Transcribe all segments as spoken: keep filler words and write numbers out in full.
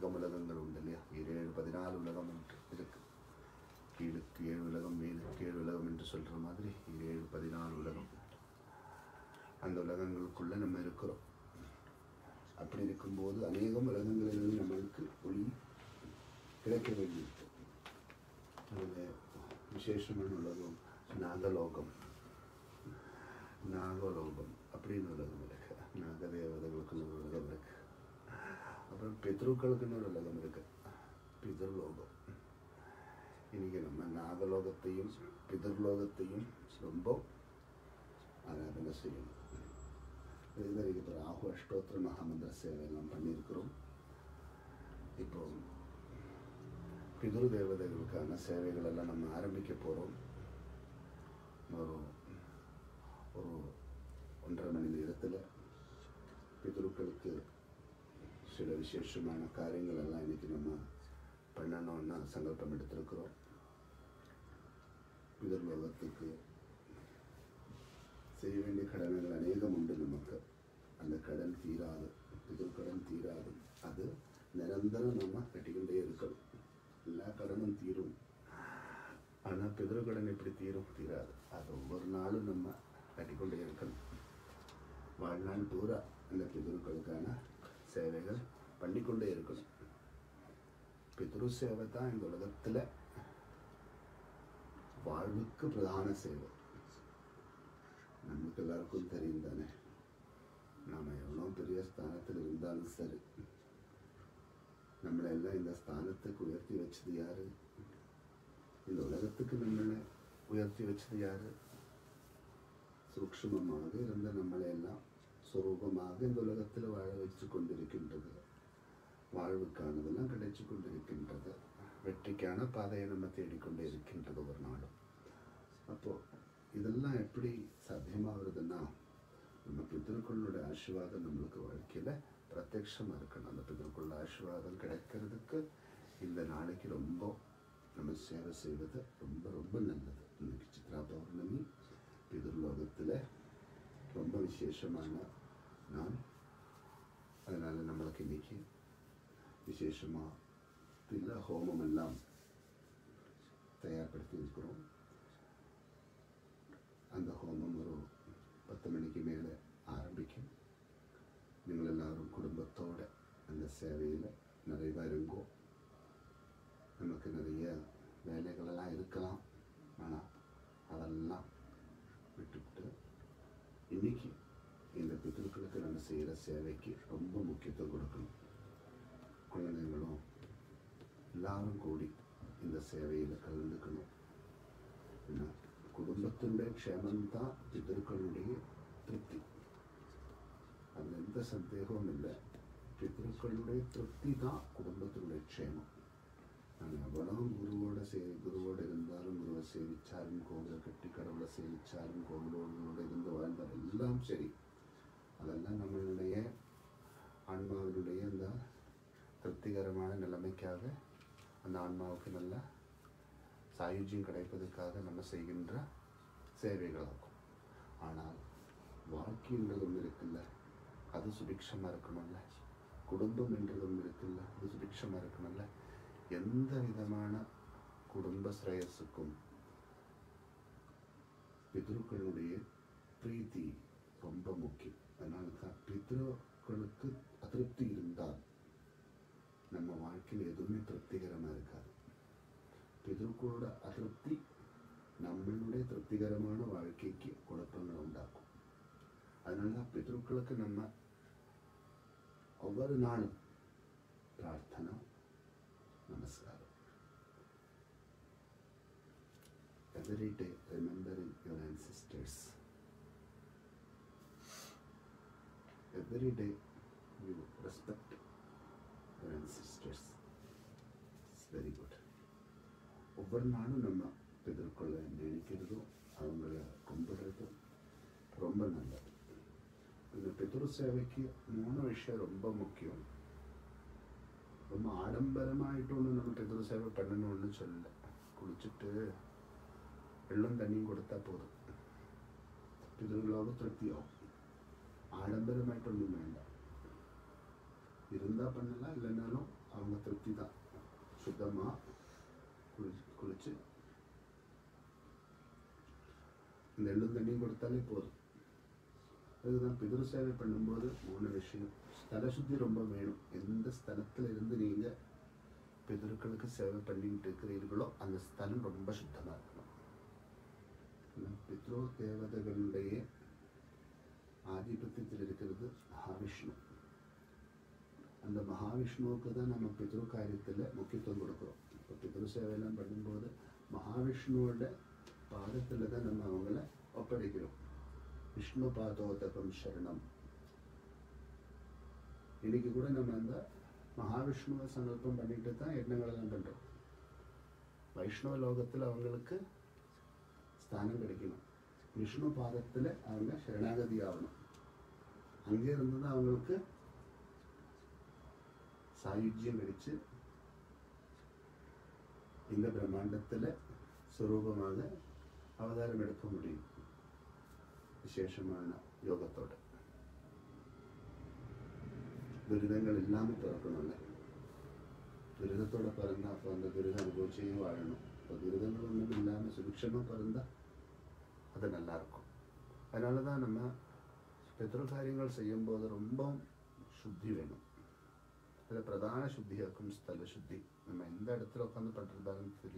அநேகம் உலகங்கள் உண்டு இல்லையா? ஏழு பதினாலு உலகம் இருக்கு. கீழுக்கு ஏழு உலகம், மேலுக்கு ஏழு உலகம் என்று சொல்கிற மாதிரி ஏழு பதினாலு உலகம். அந்த உலகங்களுக்குள்ளே நம்ம இருக்கிறோம். அப்படி இருக்கும்போது அநேகம் உலகங்களிலிருந்து நம்மளுக்கு ஒளி கிடைக்க வேண்டியிருக்கு. அதில் விசேஷமான உலகம் நாகலோகம். நாகலோகம் அப்படின்னு உலகம் இருக்கு. நாகதேவதைகளுக்குன்னு ஒரு உலகம் இருக்கு. அப்புறம் பித்ருக்களுக்குன்னு ஒரு உலகம் இருக்கு, பிதர்லோகம். இன்னைக்கு நம்ம நாகலோகத்தையும் பிதர்லோகத்தையும் ரொம்ப ஆராதனை செய்யணும். இதுதான் இப்போ ராகு அஷ்டோத்திர மகாமந்திர சேவையெல்லாம் பண்ணியிருக்கிறோம். இப்போ பிதுரு தேவதைகளுக்கான சேவைகள் எல்லாம் நம்ம ஆரம்பிக்க போகிறோம். ஒரு ஒரு ஒன்றரை மணி நேரத்தில் பிதுருக்களுக்கு சில விசேஷமான காரியங்கள் எல்லாம் இன்னைக்கு நம்ம பண்ணணும்னா சங்கல்பம் எடுத்திருக்கிறோம். பிதர்லோகத்துக்கு செய்ய வேண்டிய கடன்கள் அநேகம் உண்டு நமக்கு. அந்த கடன் தீராது, பிதுர் கடன் தீராது. அது நிரந்தரம் நம்ம கட்டிக்கொண்டே இருக்கணும். எல்லா கடனும் தீரும், ஆனால் பிதுர் கடன் எப்படி தீரும்? தீராது. அது ஒவ்வொரு நாளும் நம்ம கட்டிக்கொண்டே இருக்கணும். வாழ்நாள் பூரா அந்த பிதுருக்களுக்கான சேவைகள் பண்ணிக்கொண்டே இருக்கணும். பிதுரு சேவை தான் இந்த உலகத்தில் வாழ்வுக்கு பிரதான சேவை. நமக்கு எல்லாருக்கும் தெரியும் தானே, நாம் எவ்வளோ பெரிய ஸ்தானத்தில் இருந்தாலும் சரி, நம்மளை எல்லாம் இந்த ஸ்தானத்துக்கு உயர்த்தி வச்சது யாரு? இந்த உலகத்துக்கு நம்மளை உயர்த்தி வச்சது யாரு? சூக்ஷ்மமாக இருந்த நம்மளை எல்லாம் சுரூபமாக இந்த உலகத்தில் வாழ வச்சு கொண்டிருக்கின்றது. வாழ்வுக்கானதெல்லாம் கிடைச்சி கொண்டிருக்கின்றது. வெற்றிக்கான பாதையை நம்ம தேடிக்கொண்டே இருக்கின்றது ஒரு நாளும். அப்போது இதெல்லாம் எப்படி சாத்தியமாகிறதுன்னா, நம்ம பிதர்களுடைய ஆசீர்வாதம் நம்மளுக்கு வாழ்க்கையில் பிரத்யட்சமாக இருக்கணும். அந்த பிதர்களுடைய ஆசீர்வாதம் கிடைக்கிறதுக்கு இந்த நாளைக்கு ரொம்ப நம்ம சேவை செய்வது ரொம்ப ரொம்ப நல்லது. இன்னைக்கு சித்ரா பௌர்ணமி, பிதர்லோகத்தில் ரொம்ப விசேஷமான நாள். அதனால் நம்மளுக்கு இன்னைக்கு விசேஷமாக தில ஹோமம் எல்லாம் தயார்படுத்தி இருக்கிறோம். அந்த ஹோமம் ஒரு பத்து மணிக்கு மேலே ஆரம்பிக்கும். நீங்கள் எல்லாரும் குடும்பத்தோடு அந்த சேவையில் நிறைய இருங்கோ. நமக்கு நிறைய வேலைகளெல்லாம் இருக்கலாம், ஆனால் அதெல்லாம் விட்டுவிட்டு இன்னைக்கு இந்த பிதர்களுக்கு நம்ம செய்கிற சேவைக்கு ரொம்ப முக்கியத்துவம் கொடுக்கணும். குழந்தைங்களும் எல்லாரும் கூடி இந்த சேவையில் கலந்துக்கணும். ஏன்னா குடும்பத்தினுடைய க்ஷேமம்தான் பிதர்களுடைய திருப்தி. அதில் எந்த சந்தேகமும் இல்லை. பிதர்களுடைய திருப்தி தான் குடும்பத்தினுடைய க்ஷேமம். நாங்கள் எவ்வளவு குருவோட சே குருவோடு இருந்தாலும், குருவை சேவிச்சாலும், கோவிலை கட்டி கடவுளை சேவிச்சாலும், கோவிலோடு இருந்து வாழ்ந்தால் எல்லாம் சரி, அதெல்லாம் நம்மளுடைய ஆன்மாவினுடைய அந்த திருப்திகரமான நிலைமைக்காக, அந்த ஆன்மாவுக்கு நல்ல சாயுஜ்யம் கிடைப்பதற்காக நம்ம செய்கின்ற சேவைகளாகும். ஆனால் வாழ்க்கைன்றது ஒன்று இருக்குல்ல, அது சுபிக்ஷமாக இருக்கணும்ல. குடும்பம் என்றது ஒன்று இருக்குல்ல, அது சுபிக்ஷமாக இருக்கணும்ல. எந்த விதமான குடும்ப ஸ்ரேயஸுக்கும் பிதர்களுடைய பிரீத்தி ரொம்ப முக்கியம். அதனால தான் பிதர்களுக்கு அதிருப்தி இருந்தால் நம்ம வாழ்க்கையில் எதுவுமே திருப்திகரமாக இருக்காது. பிதர்களோட அதிருப்தி நம்மளுடைய திருப்திகரமான வாழ்க்கைக்கு குழப்பங்களை உண்டாக்கும். அதனால பிதர்களுக்கு நம்ம ஒவ்வொரு நாளும் பிரார்த்தனை, நமஸ்காரம். Every day remembering your ancestors. Every day you respect your ancestors. It's very good. ஒவ்வொரு நாளும் நம்ம பிதர்களை நினைக்கிறதும் அவங்கள கும்பிடுறதும் ரொம்ப நல்லது. இந்த பிதரு சேவைக்கு மூணு விஷயம் ரொம்ப முக்கியம். ரொம்ப ஆடம்பரமாயிட்டு ஒன்று நம்ம பிதரு சேவை பண்ணணும்னு சொல்லலை. குளிச்சுட்டு வெள்ளம் தண்ணியும் கொடுத்தா போதும், பிதர்களோட திருப்தியாகும். ஆடம்பரமாயிட்டு ஒன்றும் வேண்டாம். இருந்தால் பண்ணலாம், இல்லைனாலும் அவங்க திருப்தி தான். சுத்தமாக குளி குளிச்சு இந்த எள்ளும் தண்ணியும் கொடுத்தாலே போதும். அதுதான் பிதிரு சேவை பண்ணும்போது மூணு விஷயம். ஸ்தல சுத்தி ரொம்ப வேணும். எந்த ஸ்தலத்தில் இருந்து நீங்கள் பிதர்களுக்கு சேவை பண்ணிக்கிட்டு இருக்கிறீர்களோ அந்த ஸ்தலம் ரொம்ப சுத்தமாக இருக்கணும். பித்ரு தேவதைகளுடைய ஆதிபத்தியத்தில் இருக்கிறது மகாவிஷ்ணு. அந்த மகாவிஷ்ணுவுக்கு தான் நம்ம பித்ரு காரியத்தில் முக்கியத்துவம் கொடுக்குறோம். இப்போ பித்ரு சேவையெல்லாம் பண்ணும்போது மகாவிஷ்ணுவோட பாதத்தில் தான் நம்ம அவங்கள ஒப்படைக்கிறோம். விஷ்ணு பாதோதகம் சரணம். இன்னைக்கு கூட நம்ம அந்த மகாவிஷ்ணுவை சங்கல்பம் பண்ணிட்டு தான் யஜ்னங்களெல்லாம் பண்ணுறோம். வைஷ்ணவ லோகத்தில் அவங்களுக்கு ஸ்தானம் கிடைக்கணும். விஷ்ணு பாதத்தில் அவங்க சரணாகதி ஆகணும். அங்கே இருந்து தான் அவங்களுக்கு சாயுஜ்யம் கிடைச்சு இந்த பிரம்மாண்டத்தில் சுரூபமாக அவதாரம் எடுக்க முடியும். விசேஷமான யோகத்தோட துரிதங்கள் இல்லாமல் பிறக்கணும்ல. துரிதத்தோட பிறந்தா அப்போ அந்த துரிதம் அனுபவிச்சையும் வாழணும். இப்போ துரிதங்கள் ஒன்றும் இல்லாமல் சுபிக்ஷமாக பிறந்தா அது நல்லாயிருக்கும். அதனால தான் நம்ம பித்ரு காரியங்கள் செய்யும்போது ரொம்ப சுத்தி வேணும். அதில் பிரதான சுத்தியாக்கும் ஸ்தல சுத்தி. நம்ம எந்த இடத்துல உட்காந்து பண்ணுறதாலும் சரி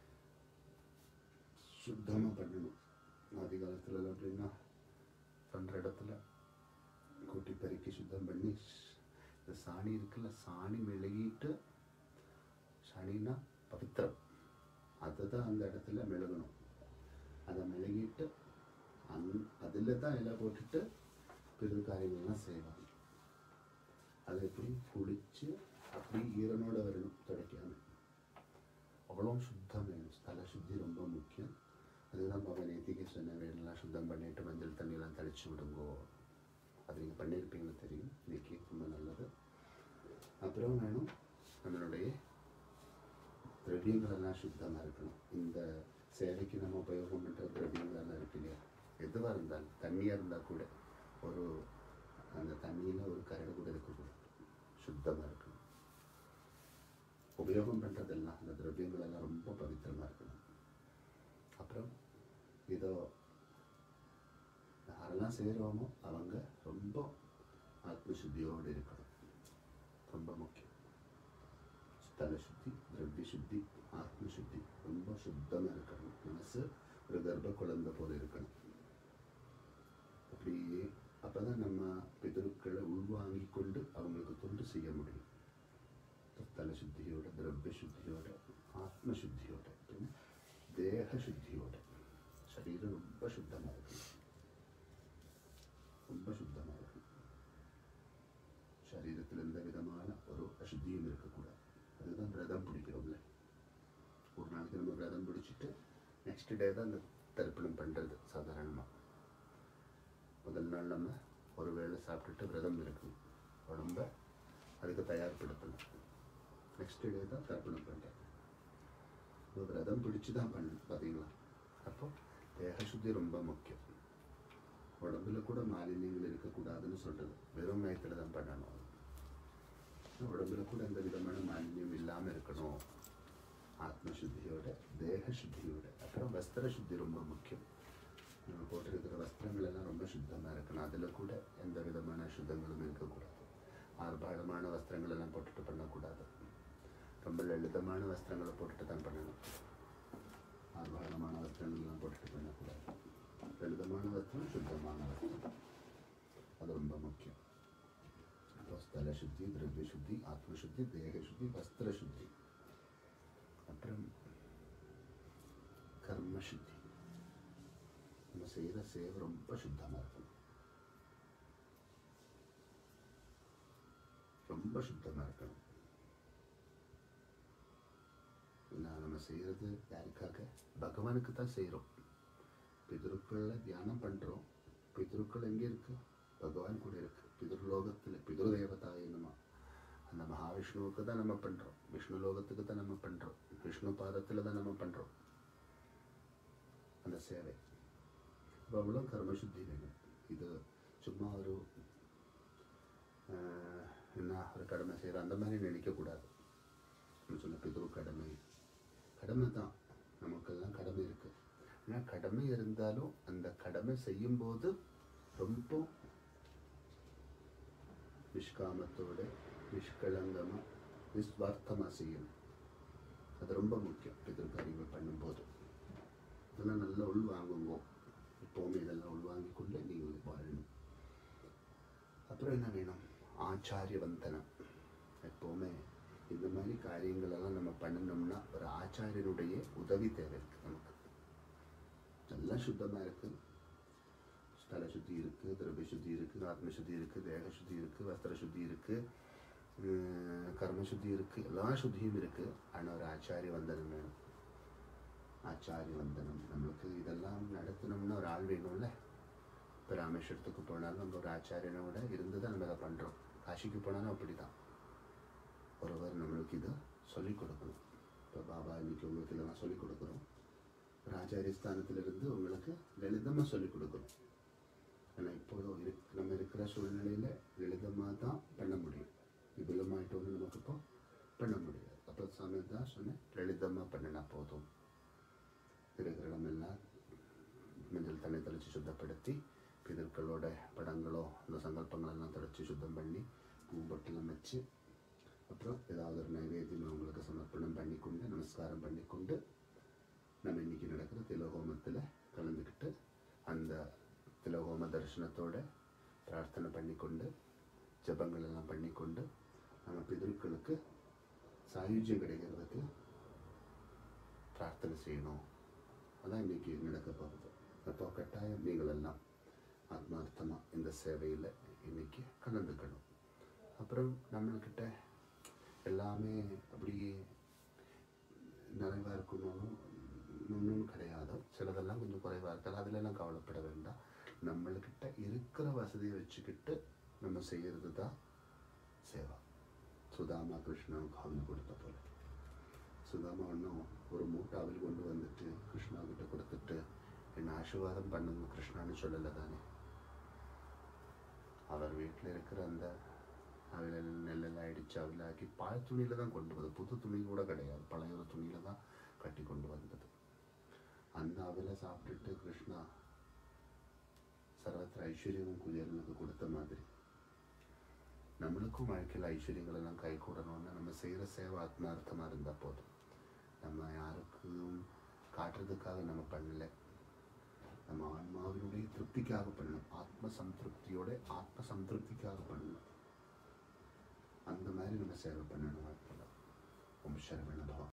சுத்தமாக பண்ணணும். ஆதி காலத்தில் அப்படின்னா பண்ணுற இடத்துல கூட்டி பெருக்கி சுத்தம் பண்ணி இந்த சாணி இருக்குல்ல, சாணி மெழுகிட்டு, சாணின்னா பவித்திரம், அதுதான் அந்த இடத்துல மெழுகணும். அதை மெழுகிட்டு அந் அதில் தான் இலை போட்டுட்டு பிற காரியங்கள்லாம் செய்வாங்க. அதை எப்படி குளித்து அப்படி ஈரனோட வரணும், துடைக்காமல். அவ்வளோ சுத்தம் வேணும். ஸ்தல சுத்தி ரொம்ப முக்கியம். அதுதான் பாபா நேத்திக்கு சொன்ன வீடெல்லாம் சுத்தம் பண்ணிட்டு மஞ்சள் தண்ணியெல்லாம் தெளிச்சு விடுங்கோ. அது நீங்கள் பண்ணியிருப்பீங்கன்னு தெரியும். இன்னைக்கு ரொம்ப நல்லது. அப்புறம் வேணும் நம்மளுடைய திரவியங்களெல்லாம் சுத்தமாக இருக்கணும். இந்த சேவைக்கு நம்ம உபயோகம் பண்ணுற திரவியங்களெல்லாம் இருக்கு இல்லையா, எதுவாக இருந்தாலும் தண்ணியாக இருந்தால் கூட ஒரு அந்த தண்ணியில் ஒரு கரடு கூட இருக்கக்கூடாது, சுத்தமாக இருக்கணும். உபயோகம் பண்ணுறதெல்லாம் அந்த திரவியங்களெல்லாம் ரொம்ப பவித்திரமாக இருக்கணும். அப்புறம் இதோ யாரெல்லாம் செய்கிறோமோ அவங்க ரொம்ப ஆத்மசுத்தியோடு இருக்கணும். ரொம்ப முக்கியம். ஸ்தல சுத்தி, திரவிய சுத்தி, ஆத்மசுத்தி ரொம்ப சுத்தமாக இருக்கணும். மனசு ஒரு கர்ப்ப குழந்தை போல இருக்கணும். அப்படியே அப்போ தான் நம்ம பிதருக்களை உள்வாங்கி கொண்டு அவங்களுக்கு தொண்டு செய்ய முடியும். ஸ்தல சுத்தியோட, திரவிய சுத்தியோட, ஆத்மசுத்தியோட, தேக சுத்தியோட. சரீரம் ரொம்ப சுத்தமாக இருக்கணும். ரொம்ப சுத்தமாக இருக்கணும். சரீரத்தில் எந்த விதமான ஒரு அசுத்தியும் இருக்கக்கூடாது. அதுதான் விரதம் பிடிக்கிறோம்ல. ஒரு நாளைக்கு நம்ம விரதம் பிடிச்சிட்டு நெக்ஸ்ட் டே தான் அந்த தர்ப்பணம் பண்ணுறது சாதாரணமாக. முதல் நாள் நம்ம ஒரு வேளை சாப்பிட்டுட்டு விரதம் இருக்கணும். உடம்ப அதுக்கு தயார்படுத்தணும். நெக்ஸ்ட் டே தான் தர்ப்பணம் பண்ணுறது. விரதம் பிடிச்சி தான் பண்ணணும். பார்த்தீங்களா? அப்போ தேகசுத்தி ரொம்ப முக்கியம். உடம்புல கூட மாலின்யங்கள் இருக்கக்கூடாதுன்னு சொல்கிறது வெறும் மயத்தில் தான் பண்ணணும். உடம்புல கூட எந்த விதமான மாலின்யம் இல்லாமல் இருக்கணும். ஆத்மசுத்தியோட, தேக சுத்தியோட. அப்புறம் வஸ்திர சுத்தி ரொம்ப முக்கியம். நம்ம போட்டிருக்கிற வஸ்திரங்கள் எல்லாம் ரொம்ப சுத்தமாக இருக்கணும். அதில் கூட எந்த விதமான சுத்தங்களும் இருக்கக்கூடாது. ஆர்ப்பாடமான வஸ்திரங்கள் எல்லாம் போட்டுட்டு பண்ணக்கூடாது. ரொம்ப லலிதமான வஸ்திரங்களை போட்டுட்டு தான் பண்ணணும். ஆர்ப்பாடமான வஸ்திரங்கள்லாம் போட்டுட்டு பண்ணக்கூடாது. லலிதமான வஸ்திரம், சுத்தமான வஸ்திரம், அது ரொம்ப முக்கியம். அப்போ ஸ்தல சுத்தி, திரவிய சுத்தி, ஆத்மசுத்தி, தேக சுத்தி, வஸ்திர சுத்தி. அப்புறம் கர்ம சுத்தி. நம்ம செய்கிற சேவை ரொம்ப சுத்தமாக இருக்கணும். ரொம்ப சுத்தமாக இருக்கணும். நம்ம செய்கிறது யாருக்காக? பகவானுக்கு தான் செய்கிறோம். பிதருக்களை தியானம் பண்ணுறோம். பிதருக்கள் எங்கே இருக்கு? பகவான் கூட இருக்கு. பிதர்லோகத்தில் பிதரு தேவதாய நம்ம அந்த மகாவிஷ்ணுவுக்கு தான் நம்ம பண்ணுறோம். விஷ்ணு லோகத்துக்கு தான் நம்ம பண்ணுறோம். விஷ்ணு பாதத்தில் தான் நம்ம பண்ணுறோம் அந்த சேவை. இப்போ அவ்வளோ கர்மசுத்தி வேணும். இது சும்மா ஒரு என்ன ஒரு கடமை செய்கிற அந்த மாதிரி நினைக்கக்கூடாது. பிதுரு கடமை கடமை தான், நமக்கெல்லாம் கடமை இருக்கு. ஆனால் கடமை இருந்தாலும் அந்த கடமை செய்யும்போது ரொம்ப நிஷ்காமத்தோட நிஷ்கலங்கமாக நிஸ்வார்த்தமாக செய்யணும். அது ரொம்ப முக்கியம். பிதற்காரியங்கள் பண்ணும்போது இதெல்லாம் நல்லா உள்வாங்குங்க. எப்போவுமே இதெல்லாம் உள்வாங்கி கொண்டு நீங்கள் வாழணும். அப்புறம் என்ன வேணும்? ஆச்சாரிய வந்தனம். எப்போவுமே இந்த மாதிரி காரியங்களெல்லாம் நம்ம பண்ணணும்னா ஒரு ஆச்சாரியனுடைய உதவி தேவை இருக்குது. நமக்கு நல்லா சுத்தமாக இருக்குது, ஸ்தல சுத்தி இருக்குது, திரவிய சுத்தி இருக்குது, ஆத்ம சுத்தி இருக்குது, தேக சுத்தி இருக்குது, வஸ்திர சுத்தி இருக்குது, கர்ம சுத்தி இருக்குது, எல்லா சுத்தியும் இருக்குது. ஆனால் ஒரு ஆச்சாரிய வந்தனம் வேணும். ஆச்சாரிய வந்தனம் நம்மளுக்கு இதெல்லாம் நடத்தணும்னா ஒரு ஆள் வேணும்ல. இப்போ ராமேஸ்வரத்துக்கு போனாலும் நம்ம ஒரு ஆச்சாரியனோட இருந்து தான் நம்ம அதை பண்ணுறோம். காசிக்கு போனாலும் அப்படி தான், ஒருவர் நம்மளுக்கு இதை சொல்லிக் கொடுக்கணும். இப்போ பாபா இன்னைக்கு உங்களுக்கு இதெல்லாம் சொல்லிக் கொடுக்குறோம். ஒரு ஆச்சாரிய ஸ்தானத்திலிருந்து உங்களுக்கு லலிதமாக சொல்லிக் கொடுக்குறோம். ஆனால் இப்போதும் இரு நம்ம இருக்கிற சூழ்நிலையில் லலிதமாக தான் பண்ண முடியும். விபுலமாயிட்டோன்னு நமக்கு இப்போ பண்ண முடியாது. அப்போ சமயம் தான் சொன்னேன், லலிதமாக பண்ணினா போதும். இருக்கிற இடமெல்லாம் மஞ்சள் தண்ணி தெளித்து சுத்தப்படுத்தி பிதர்களோட படங்களோ அந்த சங்கல்பங்களெல்லாம் தெளித்து சுத்தம் பண்ணி பூம்பொட்டெல்லாம் வச்சு அப்புறம் ஏதாவது ஒரு நைவேத்தியம் அவங்களுக்கு சமர்ப்பணம் பண்ணிக்கொண்டு நமஸ்காரம் பண்ணிக்கொண்டு நம்ம இன்றைக்கி நடக்கிற திலோகோமத்தில் கலந்துக்கிட்டு அந்த திலோகோம தரிசனத்தோட பிரார்த்தனை பண்ணிக்கொண்டு ஜபங்கள் எல்லாம் பண்ணிக்கொண்டு நம்ம பிதர்களுக்கு சாயுஜ்யம் கிடைக்கிறதுக்கு பிரார்த்தனை செய்யணும். அதான் இன்றைக்கி நடக்க போகுது. அப்போ கட்டாயம் நீங்கள் எல்லாம் ஆத்மார்த்தமாக இந்த சேவையில் இன்றைக்கி கலந்துக்கணும். அப்புறம் நம்மள்கிட்ட எல்லாமே அப்படி நிறைவாக இருக்கணும்னு ஒன்றும் கிடையாது. சிலதெல்லாம் கொஞ்சம் குறைவாக இருக்காது, அதிலெல்லாம் கவலைப்பட வேண்டாம். நம்மள்கிட்ட இருக்கிற வசதியை வச்சுக்கிட்டு நம்ம செய்கிறது தான் சேவா. சுதாமா கிருஷ்ணாவுக்கு அவள் கொடுத்த போல சுதாமா ஒன்றும் ஒரு மூட்டை அவள் கொண்டு வந்துட்டு கிருஷ்ணா கிட்ட கொடுத்துட்டு என்னை ஆசீர்வாதம் பண்ணுங்க கிருஷ்ணான்னு சொல்லலை தானே. அவர் வீட்டில் இருக்கிற அந்த அவளை நெல்லெல்லாம் அடித்து அவளாக்கி பால் துணியில் தான் கொண்டு வந்தது. புது துணி கூட கிடையாது, பழைய ஒரு துணியில் தான் கட்டி கொண்டு வந்தது. அந்த அவளை சாப்பிட்டுட்டு கிருஷ்ணா சர்வத்திர ஐஸ்வர்யமும் குஜேலனுக்கு கொடுத்த மாதிரி நம்மளுக்கும் வாழ்க்கையில் ஐஸ்வர்யங்கள் எல்லாம் கை கூடணும்னா நம்ம செய்கிற சேவை ஆத்மார்த்தமாக இருந்தால் போதும். நம்ம யாருக்கும் காட்டுறதுக்காக நம்ம பண்ணலை, நம்ம ஆன்மாவினுடைய திருப்திக்காக பண்ணணும். ஆத்ம சம்திருப்தியோட ஆத்ம சம்திருப்திக்காக பண்ணணும். அந்த மாதிரி நம்ம சேவை பண்ணணும் வாழ்க்கையில். ஓம் சரவண பவ.